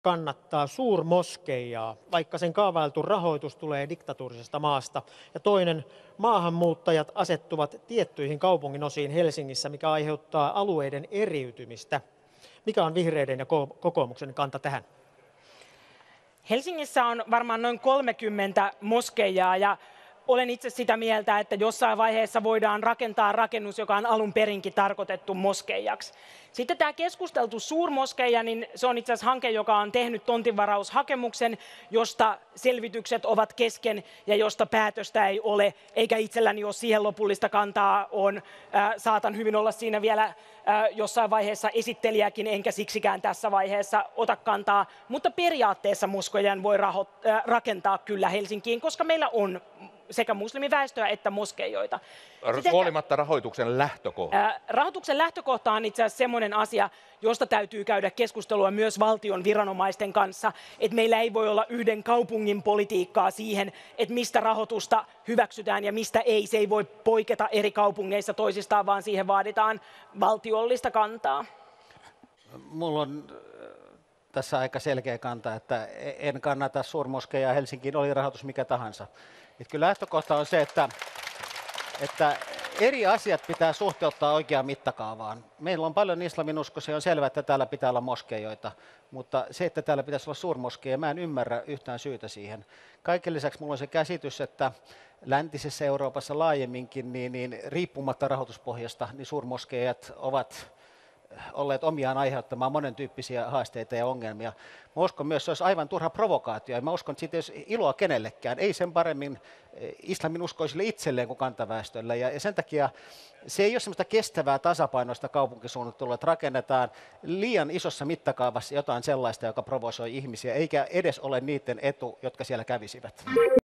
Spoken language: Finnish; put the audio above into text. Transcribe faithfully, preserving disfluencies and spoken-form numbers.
kannattaa suurmoskeijaa, vaikka sen kaavailtu rahoitus tulee diktatuurisesta maasta. Ja toinen, maahanmuuttajat asettuvat tiettyihin kaupunginosiin Helsingissä, mikä aiheuttaa alueiden eriytymistä. Mikä on vihreiden ja kokoomuksen kanta tähän? Helsingissä on varmaan noin kolmekymmentä moskeijaa ja olen itse sitä mieltä, että jossain vaiheessa voidaan rakentaa rakennus, joka on alun perinkin tarkoitettu moskeijaksi. Sitten tämä keskusteltu suurmoskeija, niin se on itse asiassa hanke, joka on tehnyt tontinvaraushakemuksen, josta selvitykset ovat kesken ja josta päätöstä ei ole, eikä itselläni ole siihen lopullista kantaa. On, äh, saatan hyvin olla siinä vielä äh, jossain vaiheessa esittelijäkin, enkä siksikään tässä vaiheessa ota kantaa, mutta periaatteessa moskeijan voi raho- äh, rakentaa kyllä Helsinkiin, koska meillä on sekä muslimiväestöä että moskeijoita. Sitten, huolimatta rahoituksen lähtökohta. Äh, rahoituksen lähtökohta on itse asiassa semmoinen asia, josta täytyy käydä keskustelua myös valtion viranomaisten kanssa, että meillä ei voi olla yhden kaupungin politiikkaa siihen, että mistä rahoitusta hyväksytään ja mistä ei. Se ei voi poiketa eri kaupungeissa toisistaan, vaan siihen vaaditaan valtiollista kantaa. Mulla on tässä aika selkeä kanta, että en kannata suurmoskeijaa Helsinkiin, oli rahoitus mikä tahansa. Että kyllä lähtökohta on se, että, että eri asiat pitää suhteuttaa oikeaan mittakaavaan. Meillä on paljon islaminuskoisia, on selvää, että täällä pitää olla moskeijoita, mutta se, että täällä pitäisi olla suurmoskeja, mä en ymmärrä yhtään syytä siihen. Kaiken lisäksi minulla on se käsitys, että läntisessä Euroopassa laajemminkin, niin, niin riippumatta rahoituspohjasta, niin suurmoskeijat ovat olleet omiaan aiheuttamaan monen tyyppisiä haasteita ja ongelmia. Mä uskon myös, että se olisi aivan turha provokaatio, ja mä uskon, että siitä ei olisi iloa kenellekään, ei sen paremmin islaminuskoisille itselleen kuin kantaväestölle, ja sen takia se ei ole sellaista kestävää tasapainoista kaupunkisuunnittelua, että rakennetaan liian isossa mittakaavassa jotain sellaista, joka provosoi ihmisiä, eikä edes ole niiden etu, jotka siellä kävisivät.